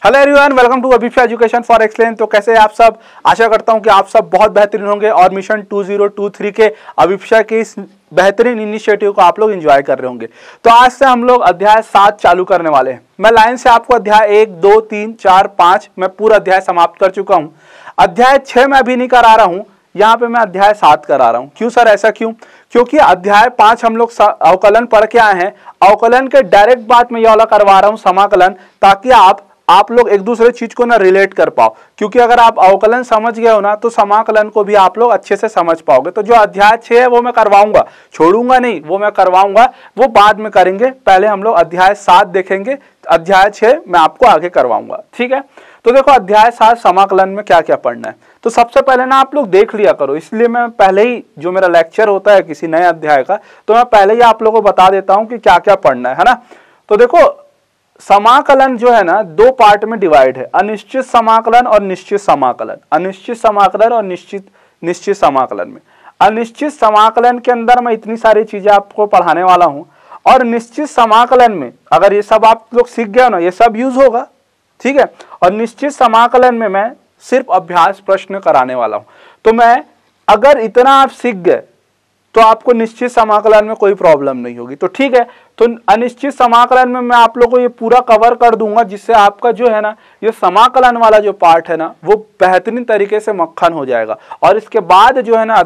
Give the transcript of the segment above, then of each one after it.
Hello everyone, welcome to Abhipsa education for excellence. तो कैसे हैं आप सब? आशा करता हूं कि आप सब बहुत बेहतरीन होंगे और मिशन 2023 के अभिप्सा के इस बेहतरीन इनिशिएटिव को आप लोग एंजॉय कर रहे होंगे। तो आज से हम लोग अध्याय 7 चालू करने वाले हैं। मैं लाइन से आपको अध्याय 1, 2, 3, 4, 5 मैं पूरा अध्याय समाप्त कर चुका हूं। अध्याय 6 मैं अभी नहीं करा रहा हूं, यहाँ पे मैं अध्याय 7 करा रहा हूं। क्यों सर, ऐसा क्यों? क्योंकि अध्याय 5 हम लोग अवकलन पढ़ के आए हैं। अवकलन के डायरेक्ट बात में ये वाला करवा रहा हूं समाकलन, ताकि आप लोग एक दूसरे चीज को ना रिलेट कर पाओ। क्योंकि अगर आप अवकलन समझ गए हो ना तो समाकलन को भी आप लोग अच्छे से समझ पाओगे। तो जो अध्याय 6 है वो मैं करवाऊंगा, छोड़ूंगा नहीं, वो मैं करवाऊंगा, वो बाद में करेंगे। पहले हम लोग अध्याय 7 देखेंगे, अध्याय 6 मैं आपको आगे करवाऊंगा, ठीक है? तो देखो अध्याय 7 समाकलन में क्या क्या पढ़ना है। तो सबसे पहले ना आप लोग देख लिया करो, इसलिए मैं पहले ही जो मेरा लेक्चर होता है किसी नए अध्याय का, तो मैं पहले ही आप लोगों को बता देता हूं कि क्या क्या पढ़ना है ना। तो देखो समाकलन जो है ना दो पार्ट में डिवाइड है, अनिश्चित समाकलन और निश्चित समाकलन। अनिश्चित समाकलन और निश्चित समाकलन में, अनिश्चित समाकलन के अंदर मैं इतनी सारी चीजें आपको पढ़ाने वाला हूं, और निश्चित समाकलन में अगर ये सब आप लोग सीख गए ना, ये सब यूज होगा, ठीक है? और निश्चित समाकलन में मैं सिर्फ अभ्यास प्रश्न कराने वाला हूं। तो मैं अगर इतना आप सीख गए तो आपको निश्चित समाकलन में कोई प्रॉब्लम नहीं होगी। तो ठीक है, तो अनिश्चित समाकलन में मैं आप लोगों को ये पूरा कवर कर दूंगा, जिससे आपका जो है ना ये समाकलन वाला जो पार्ट है ना वो बेहतरीन तरीके से मक्खन हो जाएगा। और इसके बाद जो है ना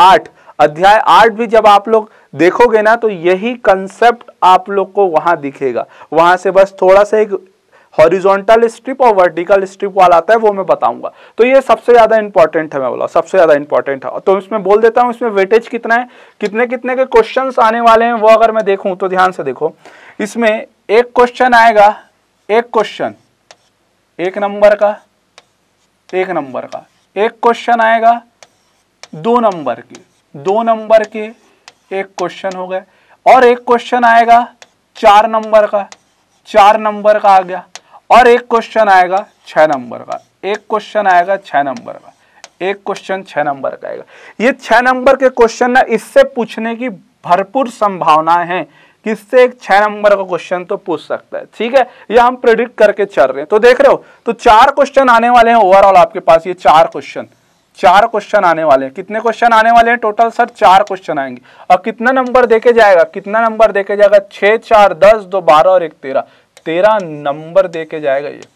अध्याय 8 भी जब आप लोग देखोगे ना तो यही कंसेप्ट आप लोग को वहां दिखेगा। वहां से बस थोड़ा सा एक हॉरिजॉन्टल स्ट्रिप और वर्टिकल स्ट्रिप वाला आता है, वो मैं बताऊंगा। तो ये सबसे ज्यादा इंपॉर्टेंट है, मैं बोला सबसे ज्यादा इंपॉर्टेंट है। तो इसमें बोल देता हूं इसमें वेटेज कितना है, कितने कितने के क्वेश्चंस आने वाले हैं वो अगर मैं देखूं तो ध्यान से देखो। इसमें एक क्वेश्चन आएगा, एक क्वेश्चन 1 नंबर का, 1 नंबर का, एक क्वेश्चन आएगा 2 नंबर के, 2 नंबर के एक क्वेश्चन हो गए, और एक क्वेश्चन आएगा 4 नंबर का, 4 नंबर का आ गया, और एक क्वेश्चन आएगा 6 नंबर का, एक क्वेश्चन आएगा 6 नंबर का, एक क्वेश्चन 6 नंबर का आएगा। ये 6 नंबर के क्वेश्चन ना इससे पूछने की भरपूर संभावनाएं हैं कि इससे एक 6 नंबर का क्वेश्चन तो पूछ सकता है, ठीक है? ये हम प्रेडिक्ट करके चल रहे हैं। तो देख रहे हो, तो 4 क्वेश्चन आने वाले हैं ओवरऑल आपके पास। ये 4 क्वेश्चन आने वाले हैं। कितने क्वेश्चन आने वाले हैं टोटल? सर 4 क्वेश्चन आएंगे। और कितना नंबर देके जाएगा? कितना नंबर देके जाएगा? 6, 4, 10, 2, 12 और 1, 13। 13 नंबर देके जाएगा। ये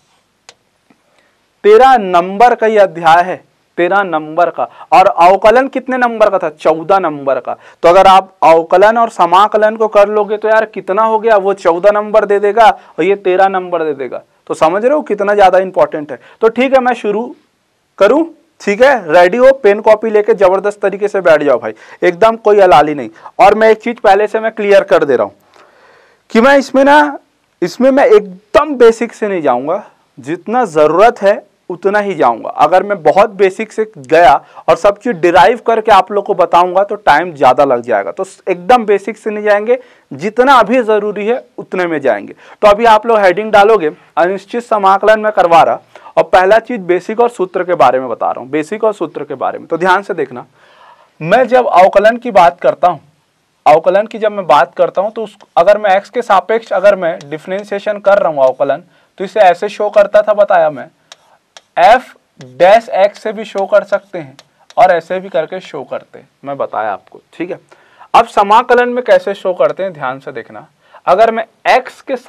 13 नंबर का ये अध्याय है, 13 नंबर का। और अवकलन कितने नंबर का था? 14 नंबर का। तो अगर आप अवकलन और समाकलन को कर लोगे तो यार कितना हो गया? वो 14 नंबर दे देगा और ये 13 नंबर दे देगा। तो समझ रहे हो कितना ज्यादा इंपॉर्टेंट है। तो ठीक है, मैं शुरू करूं? ठीक है, रेडी हो? पेन कॉपी लेके जबरदस्त तरीके से बैठ जाओ भाई, एकदम कोई हलाली नहीं। और मैं एक चीज पहले से मैं क्लियर कर दे रहा हूं कि मैं इसमें मैं एकदम बेसिक से नहीं जाऊंगा, जितना जरूरत है उतना ही जाऊंगा। अगर मैं बहुत बेसिक से गया और सब चीज डिराइव करके आप लोग को बताऊंगा तो टाइम ज्यादा लग जाएगा। तो एकदम बेसिक से नहीं जाएंगे, जितना अभी जरूरी है उतने में जाएंगे। तो अभी आप लोग हेडिंग डालोगे अनिश्चित समाकलन में करवा रहा, और पहला चीज बेसिक और सूत्र के बारे में बता रहा हूं, बेसिक और सूत्र के बारे में। तो ध्यान से देखना, मैं जब अवकलन की बात करता हूं, अवकलन की जब मैं बात करता हूं तो अगर मैं x के सापेक्ष अगर मैं डिफरेंशिएशन कर रहा हूं अवकलन, तो इसे ऐसे शो करता था, बताया मैं, f डैश x से भी शो कर सकते हैं और ऐसे भी करके शो करते हैं, मैं बताया आपको, ठीक है? अब समाकलन में कैसे शो करते हैं ध्यान से देखना। अगर मैं x के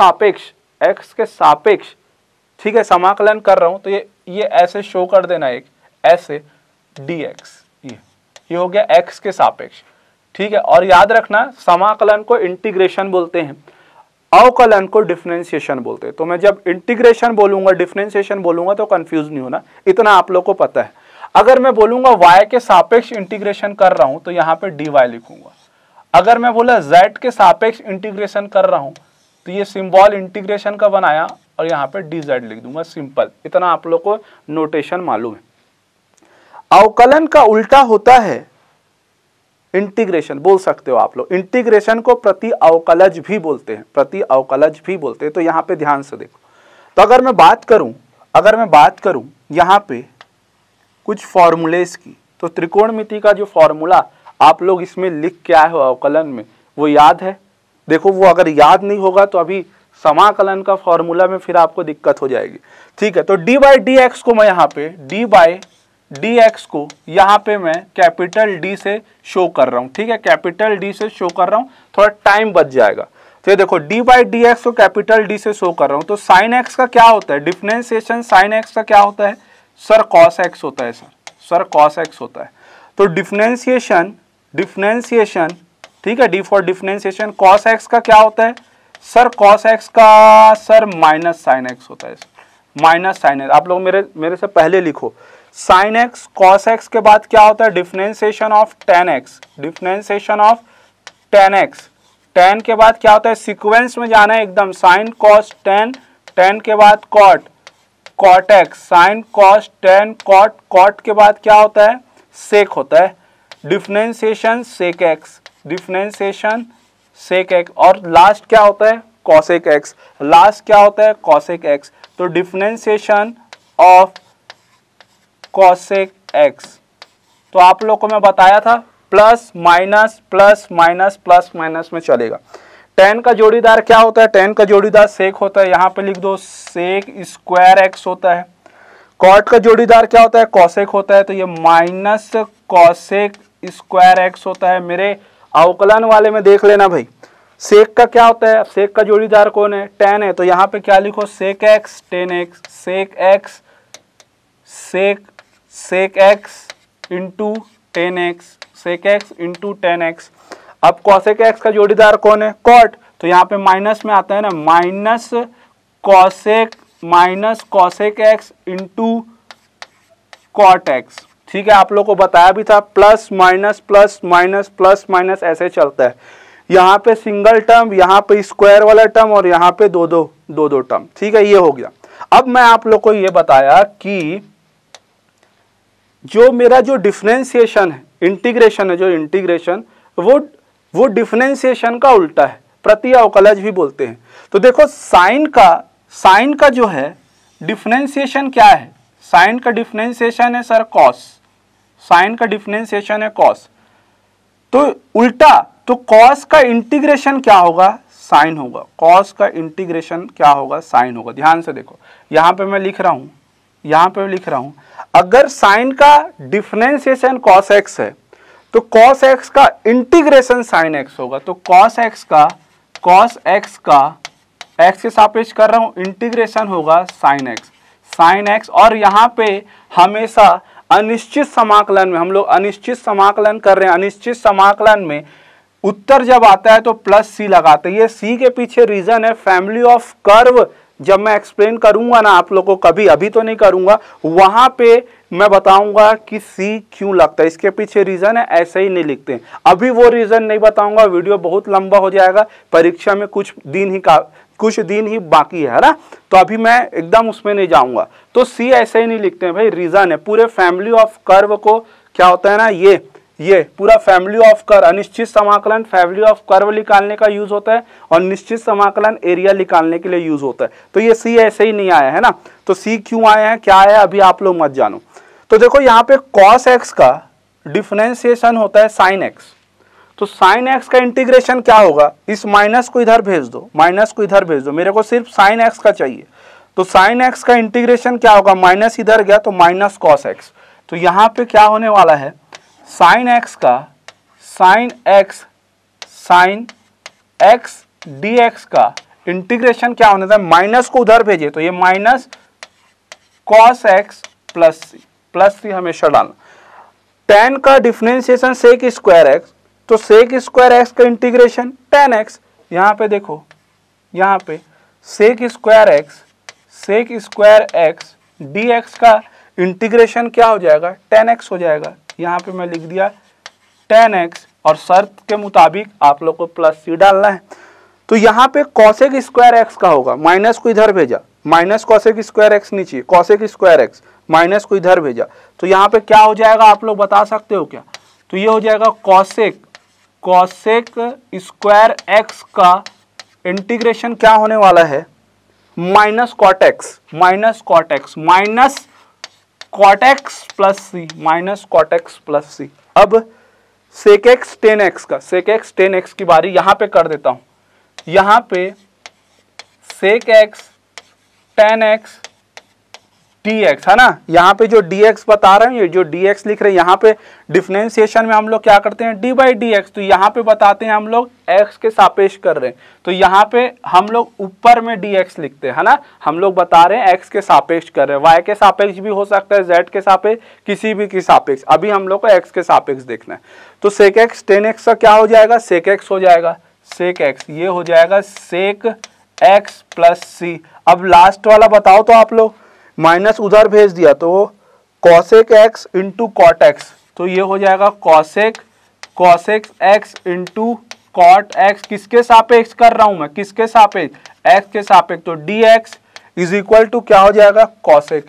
सापेक्ष ठीक है समाकलन कर रहा हूं तो ये ऐसे शो कर देना, एक ऐसे dx, ये हो गया x के सापेक्ष, ठीक है? और याद रखना समाकलन को इंटीग्रेशन बोलते हैं, अवकलन को डिफरेंशिएशन बोलते हैं। तो मैं जब इंटीग्रेशन बोलूंगा, डिफरेंशिएशन बोलूंगा तो कंफ्यूज नहीं होना, इतना आप लोग को पता है। अगर मैं बोलूंगा y के सापेक्ष इंटीग्रेशन कर रहा हूं तो यहाँ पे dy लिखूंगा। अगर मैं बोला z के सापेक्ष इंटीग्रेशन कर रहा हूं तो ये सिंबल इंटीग्रेशन का बनाया और यहाँ पे dz लिख दूंगा, सिंपल। इतना आप लोग को नोटेशन मालूम है। अवकलन का उल्टा होता है इंटीग्रेशन, बोल सकते हो आप लोग। इंटीग्रेशन को प्रति अवकलज भी बोलते हैं, प्रति अवकलज भी बोलते हैं। तो यहाँ पे ध्यान से देखो, तो अगर मैं बात करूं यहाँ पे कुछ फॉर्मूलेस की, तो त्रिकोणमिति का जो फॉर्मूला आप लोग इसमें लिख के आए हो अवकलन में, वो याद है? देखो वो अगर याद नहीं होगा तो अभी समाकलन का फॉर्मूला में फिर आपको दिक्कत हो जाएगी। ठीक है, तो डी बाई डी एक्स को मैं यहाँ पे डी बाई डी एक्स को यहाँ पे मैं कैपिटल डी से शो कर रहा हूँ। ठीक है, कैपिटल डी से शो कर रहा हूँ, थोड़ा टाइम बच जाएगा। तो ये देखो डी बाई डी एक्स को कैपिटल डी से शो कर रहा हूँ। तो साइन एक्स का क्या होता है, डिफरेंशिएशन साइन एक्स का क्या होता है सर, कॉस एक्स होता है सर कॉस एक्स होता है। तो डिफरेंशिएशन ठीक है, D for differentiation cos x का क्या होता है सर, कॉस एक्स का सर माइनस साइन एक्स होता है, माइनस साइन एक्स। आप लोग मेरे से पहले लिखो, साइन एक्स कॉस एक्स के बाद क्या होता है differentiation of tan x, differentiation of tan x, tan के बाद क्या होता है, सीक्वेंस में जाना है एकदम, साइन कॉस टेन, टेन के बाद cot, cot x, sine cos tan cot, cot के बाद क्या होता है सेक होता है, differentiation sec x, differentiation sec x, और लास्ट क्या होता है कॉसेक एक्स, लास्ट क्या होता है कॉसेक एक्स। तो डिफरेंशिएशन ऑफ कॉसेक एक्स, तो आप लोग को मैं बताया था plus minus plus minus plus minus में चलेगा। टेन का जोड़ीदार क्या होता है, टेन का जोड़ीदार सेक होता है, यहाँ पे लिख दो सेक स्क्वायर एक्स होता है। कॉट का जोड़ीदार क्या होता है कॉसेक होता है, तो ये माइनस कॉसेक स्क्वायर एक्स होता है। मेरे अवकलन वाले में देख लेना भाई, सेक का क्या होता है, सेक का जोड़ीदार कौन है टेन है, तो यहाँ पे क्या लिखो sec x tan x, sec x sec x into tan x, sec x into tan x. अब कॉसेक एक्स का जोड़ीदार कौन है कॉट, तो यहाँ पे माइनस में आता है ना, minus cosec x into cot x. ठीक है, आप लोग को बताया भी था plus minus plus minus plus minus ऐसे चलता है, यहाँ पे सिंगल टर्म, यहाँ पे स्क्वायर वाला टर्म, और यहाँ पे दो दो टर्म। ठीक है, ये हो गया। अब मैं आप लोग को ये बताया कि जो मेरा जो डिफरेंशिएशन है, इंटीग्रेशन है, जो इंटीग्रेशन वो डिफरेंशिएशन का उल्टा है, प्रति अवकलज भी बोलते हैं। तो देखो साइन का जो है डिफरेंशिएशन क्या है, साइन का डिफरेंशिएशन है सर कॉस, साइन का डिफरेंशिएशन है कॉस, तो उल्टा, तो कॉस का इंटीग्रेशन क्या होगा साइन होगा, कॉस का इंटीग्रेशन क्या होगा साइन होगा। ध्यान से देखो, यहाँ पे मैं लिख रहा हूँ, यहाँ पे लिख रहा हूँ, अगर साइन का डिफरेंशिएशन कॉस एक्स है तो कॉस एक्स का इंटीग्रेशन साइन एक्स होगा। तो कॉस एक्स का एक्स के सापेक्ष कर रहा हूँ, इंटीग्रेशन होगा साइन एक्स। और यहाँ पे हमेशा अनिश्चित समाकलन में, हम लोग अनिश्चित समाकलन कर रहे हैं, अनिश्चित समाकलन में उत्तर जब आता है तो प्लस सी लगाते हैं। ये सी के पीछे रीजन है फैमिली ऑफ कर्व, जब मैं एक्सप्लेन करूंगा ना आप लोगों को, कभी अभी तो नहीं करूंगा, वहां पे मैं बताऊंगा कि सी क्यों लगता है, इसके पीछे रीजन है, ऐसे ही नहीं लिखते हैं। अभी वो रीजन नहीं बताऊंगा, वीडियो बहुत लंबा हो जाएगा, परीक्षा में कुछ दिन ही बाकी है ना, तो अभी मैं एकदम उसमें नहीं जाऊंगा। तो सी ऐसे ही नहीं लिखते हैं भाई, रीजन है, पूरे फैमिली ऑफ कर्व को क्या होता है ना, ये पूरा फैमिली ऑफ कर्व, अनिश्चित समाकलन फैमिली ऑफ कर्व निकालने का यूज होता है, और निश्चित समाकलन एरिया निकालने के लिए यूज होता है। तो ये सी ऐसे ही नहीं आया है ना, तो सी क्यों आया है, क्या आया, अभी आप लोग मत जानो। तो देखो यहाँ पे cos x का डिफरेंशिएशन होता है sin x, तो sin x का इंटीग्रेशन क्या होगा, इस माइनस को इधर भेज दो, माइनस को इधर भेज दो, मेरे को सिर्फ sin x का चाहिए। तो sin x का इंटीग्रेशन क्या होगा, माइनस इधर गया तो माइनस cos x। तो यहाँ पे क्या होने वाला है, sin x dx का इंटीग्रेशन क्या होने था, माइनस को उधर भेजे तो ये minus cos x plus C हमेशा डालना। tan का डिफरेंशिएशन सेक स्क्वायर एक्स, तो सेक स्क्वायर एक्स का इंटीग्रेशन tan x, यहाँ पे देखो, यहाँ पे सेक स्क्वायर एक्स dx का इंटीग्रेशन क्या हो जाएगा tan x हो जाएगा। यहाँ पे मैं लिख दिया tan x, और शर्त के मुताबिक आप लोग को प्लस सी डालना है। तो यहाँ पे कॉसेक स्क्वायर एक्स का होगा, माइनस को इधर भेजा, माइनस कॉसेक स्क्वायर एक्स नीचे, कॉसेक स्क्वायर एक्स माइनस को इधर भेजा, तो यहाँ पे क्या हो जाएगा आप लोग बता सकते हो क्या, तो ये हो जाएगा कॉसेक स्क्वायर एक्स का इंटीग्रेशन क्या होने वाला है, minus cot x plus C. अब सेक एक्स टेन एक्स की बारी यहाँ पे कर देता हूँ। यहाँ पे sec x tan x dx है ना। यहाँ पे जो dx बता रहे हैं, ये जो dx लिख रहे हैं, यहाँ पे डिफरेंशिएशन में हम लोग क्या करते हैं, d बाई डी एक्स। तो यहाँ पे बताते हैं हम लोग x के सापेक्ष कर रहे हैं, तो यहाँ पे हम लोग ऊपर में dx लिखते हैं, है ना। हम लोग बता रहे हैं x के सापेक्ष कर रहे हैं, y के सापेक्ष भी हो सकता है, z के सापेक्ष, किसी भी के सापेक्ष। अभी हम लोग को x के सापेक्ष देखना है। तो सेक एक्स टेन एक्स का क्या हो जाएगा, सेक एक्स हो जाएगा, सेक एक्स ये हो जाएगा सेक एक्स प्लस सी। अब लास्ट वाला बताओ तो आप लोग, माइनस उधर भेज दिया तो cosec x into cot x, तो ये हो जाएगा cosec x into cot x. किसके सापेक्ष कर रहा हूं मैं, किसके सापेक्ष, एक्स के सापेक्ष। तो d x is equal to क्या हो जाएगा, कॉसेक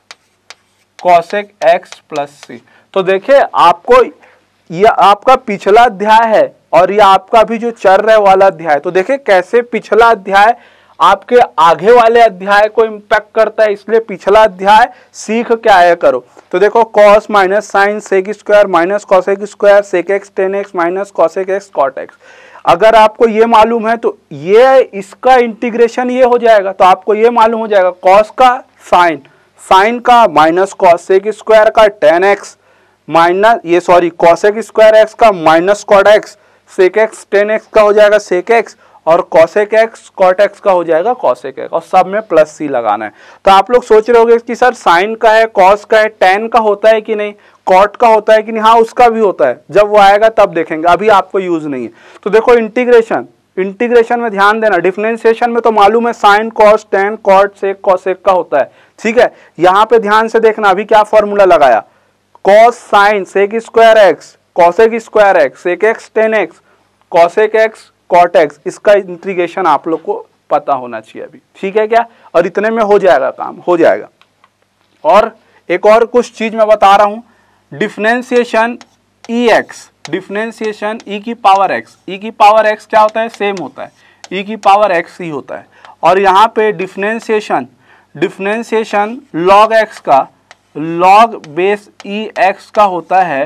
एक्स प्लस सी। तो देखिए आपको ये आपका पिछला अध्याय है और ये आपका भी जो चल रहा वाला अध्याय, तो देखिए कैसे पिछला अध्याय आपके आगे वाले अध्याय को इम्पैक्ट करता है, इसलिए पिछला अध्याय सीख के आया करो। तो देखो cos minus sine sec square minus cosec square sec x tan x minus cosec x cot x. अगर आपको ये मालूम है तो ये इसका इंटीग्रेशन ये हो जाएगा, तो आपको ये मालूम हो जाएगा कॉस का साइन का माइनस कॉसेक स्क्वायर का टेन एक्स माइनस ये सॉरी कॉसेक स्क्वायर एक्स का minus cot x, sec x tan x का हो जाएगा सेक एक्स और कॉसेक एक्स कॉट एक्स का हो जाएगा कॉसेक एक्स, और सब में प्लस सी लगाना है। तो आप लोग सोच रहे होंगे कि सर साइन का है, कॉस का है, टेन का होता है कि नहीं, कॉट का होता है कि नहीं। हाँ उसका भी होता है, जब वो आएगा तब देखेंगे, अभी आपको यूज नहीं है। तो देखो इंटीग्रेशन में ध्यान देना, डिफरेंशिएशन में तो मालूम है sine cos tan cot sec cosec का होता है, ठीक है। यहाँ पे ध्यान से देखना, अभी क्या फॉर्मूला लगाया, cos sine sec square x cosec square x sec x tan x cosec x cot x, इसका इंटीग्रेशन आप लोग को पता होना चाहिए अभी, ठीक है क्या। और इतने में हो जाएगा काम, हो जाएगा। और एक और कुछ चीज मैं बता रहा हूं, differentiation e x, differentiation e की पावर एक्स क्या होता है, सेम होता है, ई की पावर एक्स ही होता है। और यहाँ पे डिफरेंशिएशन लॉग एक्स का लॉग बेस ई एक्स का होता है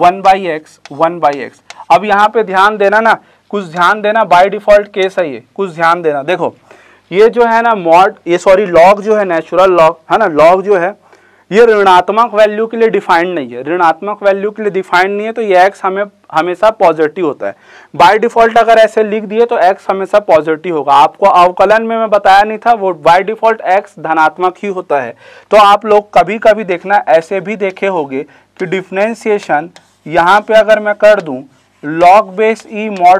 1/x। अब यहाँ पे ध्यान देना ना, कुछ ध्यान देना, बाय डिफॉल्ट केस है ये, कुछ ध्यान देना। देखो ये जो है ना लॉग जो है, नेचुरल लॉग है ना, लॉग जो है ये ऋणात्मक वैल्यू के लिए डिफाइंड नहीं है, ऋणात्मक वैल्यू के लिए डिफाइंड नहीं है, तो ये x हमें हमेशा पॉजिटिव होता है। बाय डिफॉल्ट अगर ऐसे लिख दिए तो x हमेशा पॉजिटिव होगा। आपको अवकलन में मैं बताया नहीं था, वो बाय डिफॉल्ट x धनात्मक ही होता है। तो आप लोग कभी कभी देखना, ऐसे भी देखे होंगे कि डिफरेंशिएशन यहाँ पे अगर मैं कर दूं log base e mod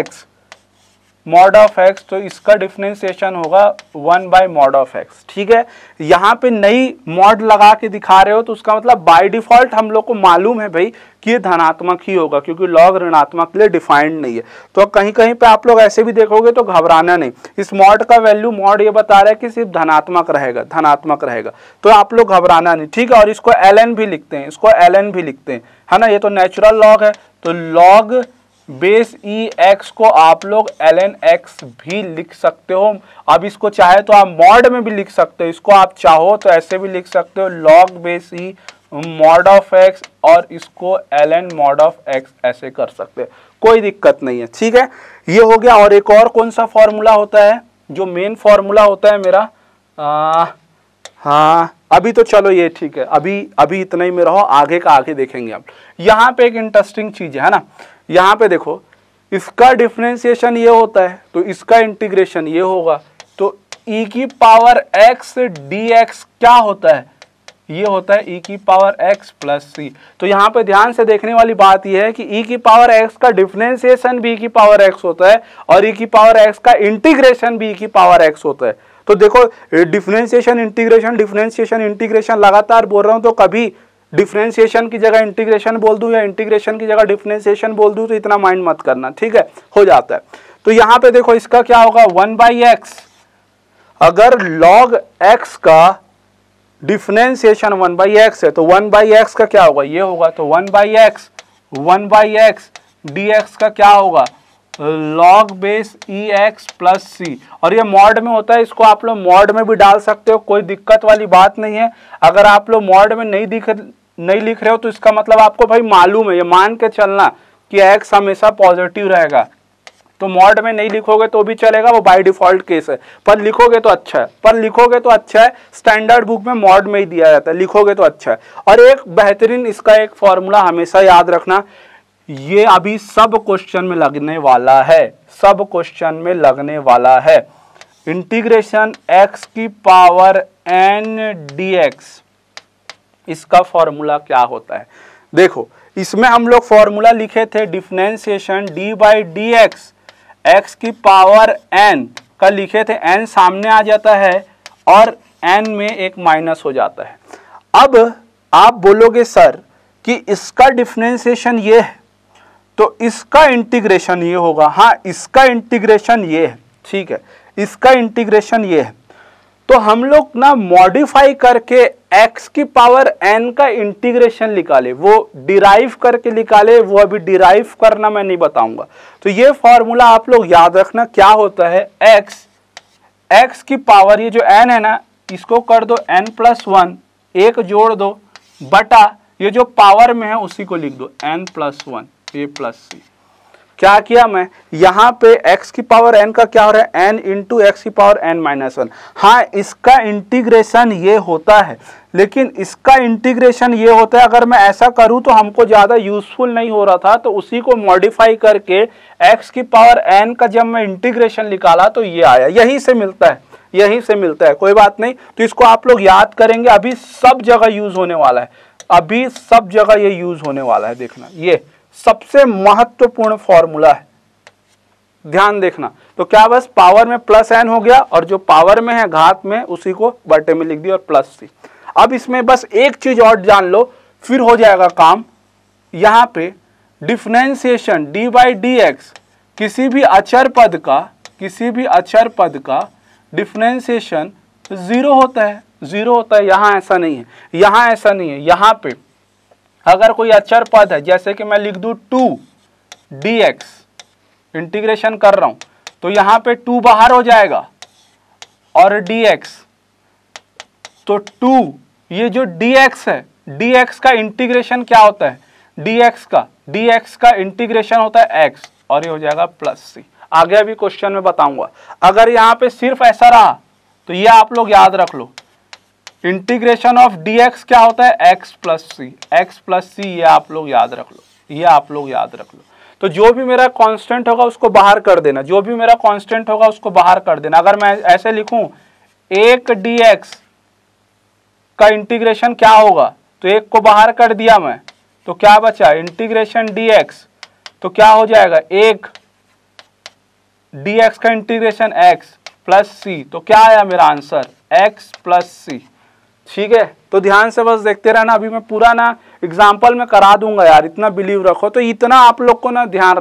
of x, तो इसका डिफरेंशिएशन होगा 1/mod ऑफ एक्स, ठीक है। यहाँ पे नई मॉड लगा के दिखा रहे हो तो उसका मतलब बाय डिफॉल्ट हम लोग को मालूम है भाई कि ये धनात्मक ही होगा, क्योंकि लॉग ऋणात्मक के लिए डिफाइंड नहीं है। तो कहीं कहीं पे आप लोग ऐसे भी देखोगे तो घबराना नहीं, इस मॉड का वैल्यू मॉड ये बता रहा है कि सिर्फ धनात्मक रहेगा, तो आप लोग घबराना नहीं, ठीक है। और इसको ln भी लिखते हैं, है ना, ये तो नेचुरल लॉग है, तो लॉग बेस ई एक्स को आप लोग ln x भी लिख सकते हो। अब इसको चाहे तो आप मॉड में भी लिख सकते हो, इसको आप चाहो तो ऐसे भी लिख सकते हो log base e mod of x, और इसको ln मॉड ऑफ एक्स ऐसे कर सकते हो, कोई दिक्कत नहीं है, ठीक है। ये हो गया। और एक और कौन सा फॉर्मूला होता है, जो मेन फॉर्मूला होता है मेरा, हाँ अभी तो चलो ये ठीक है, अभी इतना ही में रहो, आगे का आगे देखेंगे आप। यहाँ पे एक इंटरेस्टिंग चीज है ना, यहाँ पे देखो इसका डिफरेंशिएशन ये होता है तो इसका इंटीग्रेशन ये होगा, तो e की पावर x dx क्या होता है, ये होता है e की पावर x प्लस सी। तो यहाँ पे ध्यान से देखने वाली बात ये है कि e की पावर x का डिफरेंशिएशन भी e की पावर x होता है और e की पावर x का इंटीग्रेशन भी e की पावर x होता है। तो देखो डिफरेंशिएशन इंटीग्रेशन लगातार बोल रहा हूँ, तो कभी डिफरेंशिएशन की जगह इंटीग्रेशन बोल दूं या इंटीग्रेशन की जगह डिफरेंशिएशन बोल दूं तो इतना माइंड मत करना, ठीक है, हो जाता है। तो यहाँ पे देखो इसका क्या होगा 1/x, अगर log x का डिफरेंशिएशन 1/x है तो 1/x का क्या होगा, ये होगा, तो 1/x dx का क्या होगा log base e x plus C. और ये मॉड में होता है, इसको आप लोग मॉड में भी डाल सकते हो, कोई दिक्कत वाली बात नहीं है। अगर आप लोग मॉड में नहीं लिख रहे हो तो इसका मतलब आपको भाई मालूम है, ये मान के चलना कि x हमेशा पॉजिटिव रहेगा, तो मॉड में नहीं लिखोगे तो भी चलेगा, वो बाय डिफॉल्ट केस है, पर लिखोगे तो अच्छा है, स्टैंडर्ड बुक में मॉड में ही दिया जाता है, लिखोगे तो अच्छा है। और एक बेहतरीन इसका एक फॉर्मूला हमेशा याद रखना, ये अभी सब क्वेश्चन में लगने वाला है, इंटीग्रेशन x की पावर n dx, इसका फॉर्मूला क्या होता है। देखो इसमें हम लोग फॉर्मूला लिखे थे differentiation d by d x, x की पावर n का लिखे थे, n सामने आ जाता है और n में एक माइनस हो जाता है। अब आप बोलोगे सर कि इसका डिफरेंशिएशन ये है तो इसका इंटीग्रेशन ये होगा, हाँ इसका इंटीग्रेशन ये है, ठीक है, इसका इंटीग्रेशन ये है। तो हम लोग ना मॉडिफाई करके x की पावर n का इंटीग्रेशन निकाले, वो डिराइव करके निकाले, वो अभी डिराइव करना मैं नहीं बताऊंगा। तो ये फॉर्मूला आप लोग याद रखना क्या होता है, x की पावर ये जो n है ना, इसको कर दो n+1, एक जोड़ दो बटा ये जो पावर में है उसी को लिख दो n+1 a प्लस सी। क्या किया मैं, यहाँ पे x की पावर n का क्या हो रहा है, n इंटू एक्स की पावर n-1। हाँ इसका इंटीग्रेशन ये होता है, लेकिन इसका इंटीग्रेशन ये होता है, अगर मैं ऐसा करूँ तो हमको ज़्यादा यूजफुल नहीं हो रहा था, तो उसी को मॉडिफाई करके x की पावर n का जब मैं इंटीग्रेशन निकाला तो ये आया, यहीं से मिलता है, कोई बात नहीं। तो इसको आप लोग याद करेंगे, अभी सब जगह यूज होने वाला है, देखना ये सबसे महत्वपूर्ण फॉर्मूला है, ध्यान देखना। तो क्या बस पावर में प्लस n हो गया और जो पावर में है घात में उसी को बटे में लिख दिया और प्लस सी। अब इसमें बस एक चीज और जान लो फिर हो जाएगा काम। यहाँ पे differentiation d by d x, किसी भी अचर पद का डिफरेंशिएशन जीरो होता है, यहाँ ऐसा नहीं है। यहाँ पे अगर कोई अचर पद है, जैसे कि मैं लिख दूं 2dx, इंटीग्रेशन कर रहा हूं तो यहाँ पे 2 बाहर हो जाएगा और dx, तो 2 ये जो dx है, dx का इंटीग्रेशन क्या होता है, dx का इंटीग्रेशन होता है x और ये हो जाएगा प्लस सी। आगे अभी क्वेश्चन में बताऊंगा। अगर यहाँ पे सिर्फ ऐसा रहा तो ये आप लोग याद रख लो, इंटीग्रेशन ऑफ dx क्या होता है, x प्लस सी, ये आप लोग याद रख लो। तो जो भी मेरा कांस्टेंट होगा उसको बाहर कर देना, अगर मैं ऐसे लिखूं 1 dx का इंटीग्रेशन क्या होगा, तो 1 को बाहर कर दिया मैं, तो क्या बचा इंटीग्रेशन dx, तो क्या हो जाएगा 1 dx का इंटीग्रेशन x प्लस सी, तो क्या आया मेरा आंसर x प्लस सी। ठीक है, तो ध्यान से बस देखते रहना, अभी मैं पूरा ना एग्जाम्पल में करा दूंगा यार, इतना बिलीव रखो। तो इतना आप लोग को ना ध्यान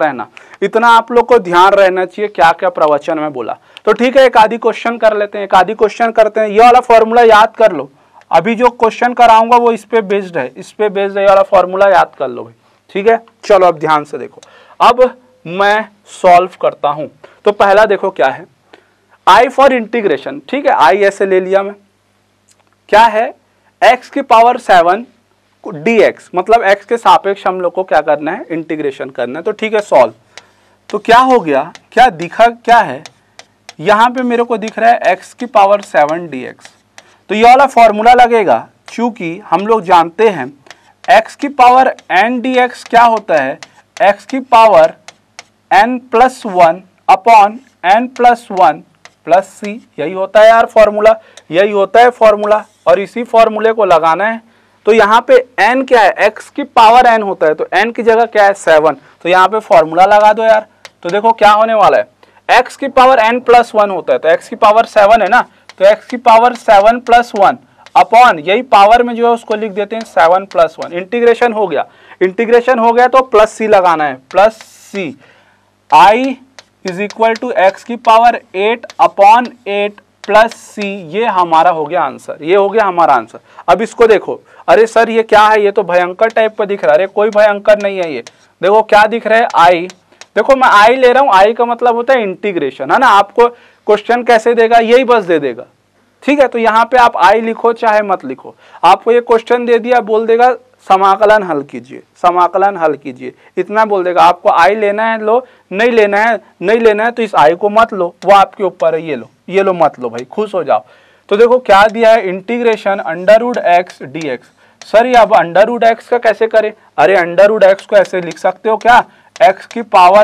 रहना चाहिए क्या क्या प्रवचन में बोला। तो ठीक है, एक आधी क्वेश्चन करते हैं, ये वाला फॉर्मूला याद कर लो। अभी जो क्वेश्चन कराऊंगा वो इस पे बेस्ड है, ये वाला फॉर्मूला याद कर लो भाई। ठीक है, चलो अब ध्यान से देखो, अब मैं सॉल्व करता हूं। तो पहला देखो क्या है, आई फॉर इंटीग्रेशन, ठीक है, आई ऐसे ले लिया मैं, क्या है x की पावर 7 dx, मतलब x के सापेक्ष हम लोग को क्या करना है, इंटीग्रेशन करना है। तो ठीक है, सॉल्व। तो क्या हो गया, क्या दिखा, क्या है यहाँ पे मेरे को दिख रहा है x की पावर 7 dx। तो ये वाला फॉर्मूला लगेगा, चूंकि हम लोग जानते हैं x की पावर n dx क्या होता है, x की power n+1 upon n+1 plus सी, यही होता है यार फॉर्मूला, और इसी फॉर्मूले को लगाना है। तो यहाँ पे n क्या है, x की पावर n होता है, तो n की जगह क्या है 7, तो यहाँ पे फॉर्मूला लगा दो यार। तो देखो क्या होने वाला है, x की पावर n+1 होता है, तो x की पावर 7 है ना, तो x की पावर 7+1 अपॉन यही पावर में जो है उसको लिख देते हैं 7+1। इंटीग्रेशन हो गया तो प्लस सी लगाना है, plus C, i is equal to x की पावर 8 अपॉन 8 प्लस सी, ये हमारा हो गया आंसर, अब इसको देखो, अरे सर ये क्या है, ये तो भयंकर टाइप का दिख रहा है। अरे कोई भयंकर नहीं है, ये देखो क्या दिख रहा है, आई, देखो मैं आई ले रहा हूँ, आई का मतलब होता है इंटीग्रेशन, है ना। आपको क्वेश्चन कैसे देगा, यही बस दे देगा, ठीक है। तो यहाँ पे आप आई लिखो चाहे मत लिखो, आपको ये क्वेश्चन दे दिया, बोल देगा समाकलन हल कीजिए, समाकलन हल कीजिए, इतना बोल देगा। आपको आई लेना है लो, नहीं लेना है नहीं लेना है तो इस आई को मत लो, वो आपके ऊपर है। ये लो मत लो भाई, खुश हो जाओ। तो देखो क्या दिया है, इंटीग्रेशन √x dx। सर ये अब √x का कैसे करें? अरे √x को ऐसे लिख सकते हो क्या, x की पावर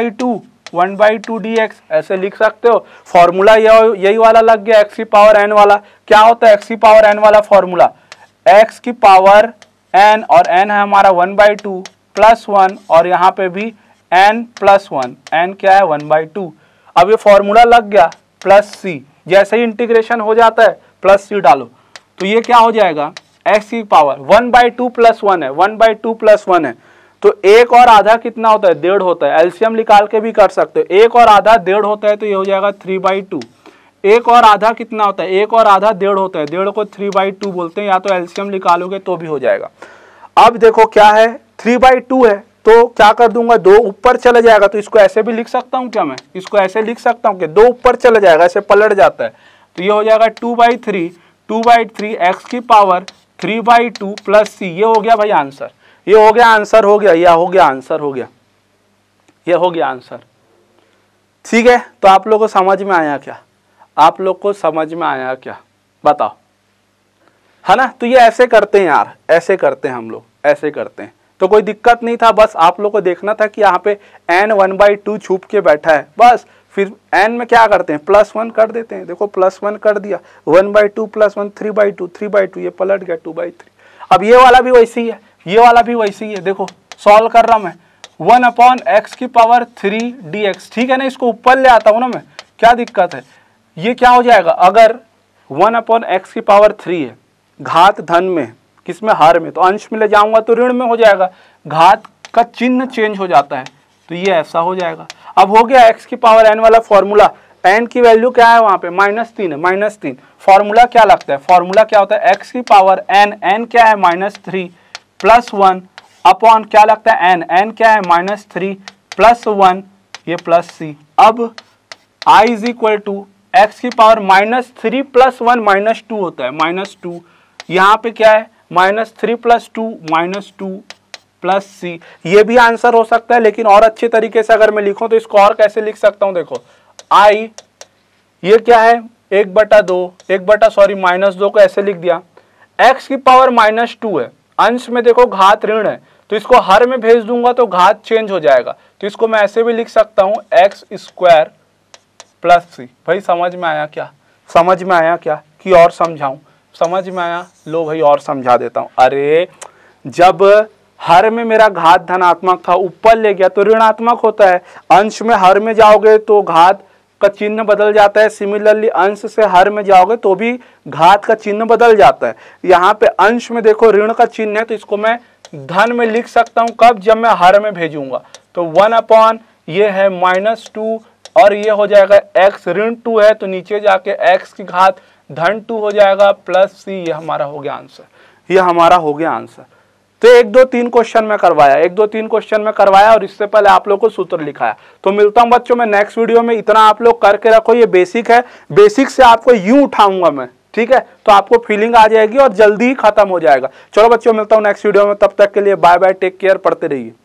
1/2 dx ऐसे लिख सकते हो। फॉर्मूला यही वाला लग गया, x की पावर n वाला। क्या होता है x की पावर n वाला फॉर्मूला? x की पावर n, और n है हमारा 1/2 प्लस 1, और यहाँ पे भी n प्लस 1, n क्या है 1/2। अब ये फॉर्मूला लग गया प्लस c, जैसे ही इंटीग्रेशन हो जाता है प्लस c डालो, तो ये क्या हो जाएगा, x की पावर 1/2 प्लस 1 है, 1/2 प्लस 1 है, तो एक और आधा कितना होता है, 1.5 होता है। एलसीएम निकाल के भी कर सकते हो, एक और आधा 1.5 होता है, तो ये हो जाएगा 3/2। एक और आधा कितना होता है, एक और आधा 1.5 होता है, 1.5 को 3/2 बोलते हैं, या तो एलसीएम निकालोगे तो भी हो जाएगा। अब देखो क्या है, 3/2 है, तो क्या कर दूंगा, 2 ऊपर चला जाएगा, तो इसको ऐसे भी लिख सकता हूँ क्या मैं, इसको ऐसे लिख सकता हूँ कि 2 ऊपर चला जाएगा, ऐसे पलट जाता है, तो ये हो जाएगा 2/3 x की पावर 3/2 प्लस c। ये हो गया भाई आंसर, ये हो गया आंसर, हो गया, यह हो गया आंसर, हो गया, ये हो गया आंसर। ठीक है, तो आप लोग को समझ में आया क्या, आप लोग को समझ में आया क्या, बताओ, है ना। तो ये ऐसे करते हैं यार, ऐसे करते हैं हम लोग, ऐसे करते हैं, तो कोई दिक्कत नहीं था। बस आप लोग को देखना था कि यहाँ पे n 1/2 छुप के बैठा है, बस फिर n में क्या करते हैं, +1 कर देते हैं। देखो +1 कर दिया, 1/2 + 1 3/2, ये पलट गया 2/3। अब ये वाला भी वैसे ही है, ये वाला भी वैसे ही है। देखो सॉल्व कर रहा हूं मैं, 1/x की पावर 3 dx, ठीक है ना, इसको ऊपर ले आता हूं ना मैं, क्या दिक्कत है। ये क्या हो जाएगा, अगर 1/x की पावर 3 है, घात धन में, किसमें, हर में, तो अंश में ले जाऊंगा तो ऋण में हो जाएगा, घात का चिन्ह चेंज हो जाता है, तो ये ऐसा हो जाएगा। अब हो गया x की पावर n वाला फॉर्मूला, n की वैल्यू क्या है वहां पे, -3 है, -3। फॉर्मूला क्या लगता है, फॉर्मूला क्या होता है, x की पावर n क्या है -3 प्लस 1 अपॉन क्या लगता है n क्या है -3 प्लस 1, ये प्लस c। अब i is equal to x की पावर -3 प्लस 1 -2 होता है, -2, यहाँ पे क्या है -3 प्लस 2 -2 प्लस c। ये भी आंसर हो सकता है, लेकिन और अच्छे तरीके से अगर मैं लिखूं तो इसको और कैसे लिख सकता हूं, देखो i ये क्या है, -2 को ऐसे लिख दिया, x की पावर -2 है, अंश में देखो घात ऋण है, तो इसको हर में भेज दूंगा तो घात चेंज हो जाएगा, तो इसको मैं ऐसे भी लिख सकता हूं x² प्लस c। भाई समझ में आया क्या, समझ में आया क्या, कि और समझाऊं, समझ में आया, लो भाई और समझा देता हूं। अरे जब हर में मेरा घात धनात्मक था, ऊपर ले गया तो ऋणात्मक होता है, अंश में हर में जाओगे तो घात का चिन्ह बदल जाता है, सिमिलरली अंश से हर में जाओगे तो भी घात का चिन्ह बदल जाता है। यहाँ पे अंश में देखो ऋण का चिन्ह है, तो इसको मैं धन में लिख सकता हूँ, कब, जब मैं हर में भेजूंगा, तो 1 ये है -2, और ये हो जाएगा x ऋण 2 है, तो नीचे जाके x की घात धन 2 हो जाएगा प्लस c। ये हमारा हो गया आंसर, ये हमारा हो गया आंसर। तो 1 2 3 क्वेश्चन में करवाया, 1 2 3 क्वेश्चन में करवाया, और इससे पहले आप लोग को सूत्र लिखाया। तो मिलता हूं बच्चों मैं नेक्स्ट वीडियो में, इतना आप लोग करके रखो, ये बेसिक है, बेसिक से आपको यूं उठाऊंगा मैं, ठीक है, तो आपको फीलिंग आ जाएगी और जल्दी ही खत्म हो जाएगा। चलो बच्चों मिलता हूं नेक्स्ट वीडियो में, तब तक के लिए बाय बाय, टेक केयर, पढ़ते रहिए।